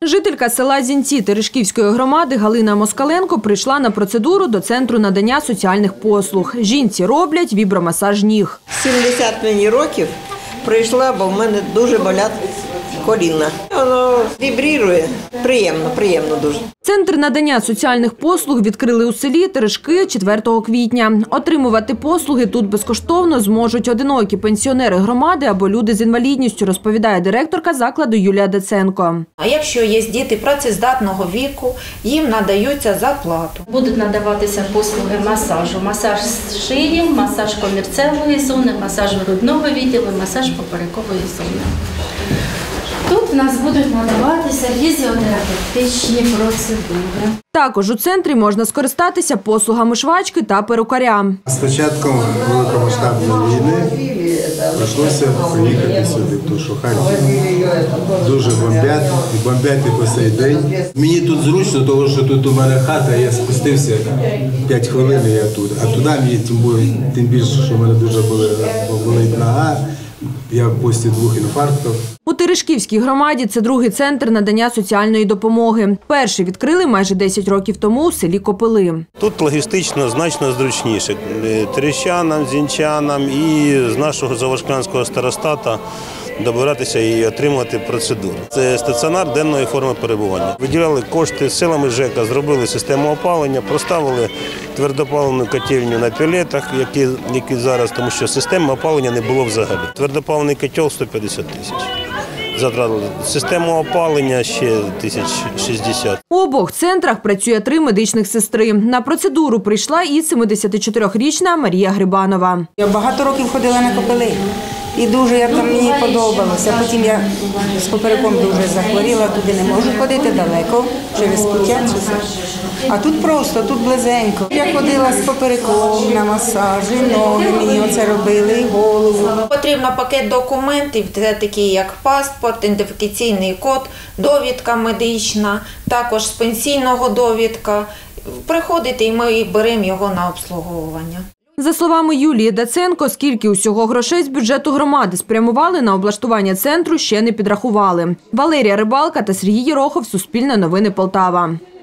Жителька села Зінці Терешківської громади Галина Москаленко прийшла на процедуру до Центру надання соціальних послуг. Жінці роблять вібромасаж ніг. 70 мені років прийшла, бо в мене дуже болять коліна. Воно вібрірує. Приємно дуже. Центр надання соціальних послуг відкрили у селі Терешки 4 квітня. Отримувати послуги тут безкоштовно зможуть одинокі пенсіонери громади або люди з інвалідністю, розповідає директорка закладу Юлія Даценко. А якщо є діти працездатного віку, їм надаються за плату. Будуть надаватися послуги масажу. Масаж шиї, масаж комірцевої зони, масаж грудного відділу, масаж поперекової зони. Тут в нас будуть надаватися фізіотерапевтичні процедури. Також у центрі можна скористатися послугами швачки та перукаря. З початком великомасштабної війни прийшлося приїхати сюди, тому що Харків дуже бомблять і по цей день. Мені тут зручно, тому що тут у мене хата, я спустився 5 хвилин і я тут. А туди мені тим більше, що в мене дуже болить нога. Я після 2 інфарктів. У Терешківській громаді це другий центр надання соціальної допомоги. Перший відкрили майже 10 років тому у селі Копили. Тут логістично значно зручніше. Терещанам, зінчанам і з нашого Заволжклянського старостату добиратися і отримувати процедури. Це стаціонар денної форми перебування. Виділяли кошти силами ЖЕКа, зробили систему опалення, проставили твердопаливну котельню на пелетах, які зараз, тому що системи опалення не було взагалі. Твердопаливний котел – 150 тисяч. Затратили систему опалення ще 1060. У обох центрах працює 3 медичних сестри. На процедуру прийшла і 74-річна Марія Грибанова. Я багато років ходила на Копили. І дуже мені подобалося. Потім я з попереком дуже захворіла, туди не можу ходити далеко, через Путя. А тут просто, тут близенько. Я ходила з попереком на масажі, ноги мені оце робили, і голову. Потрібно пакет документів, такі як паспорт, ідентифікаційний код, довідка медична, також з пенсійного довідка. Приходите і ми беремо його на обслуговування. За словами Юлії Даценко, скільки усього грошей з бюджету громади спрямували на облаштування центру, ще не підрахували. Валерія Рибалка та Сергій Єрохов, Суспільне новини, Полтава.